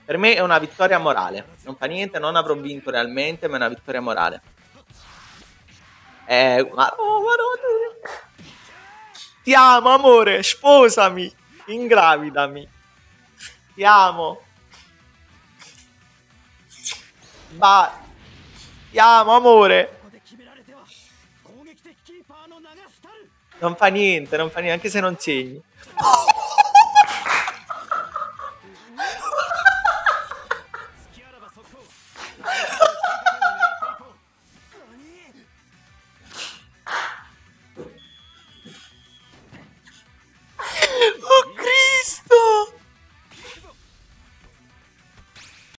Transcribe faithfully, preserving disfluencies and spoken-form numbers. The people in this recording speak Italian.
Per me è una vittoria morale. Non fa niente, non avrò vinto realmente, ma è una vittoria morale. Eh, ma... Oh, ma no, ti amo, amore, sposami, ingravidami. Ti amo. Ba... Ti amo, amore. Non fa niente, non fa niente, anche se non segni.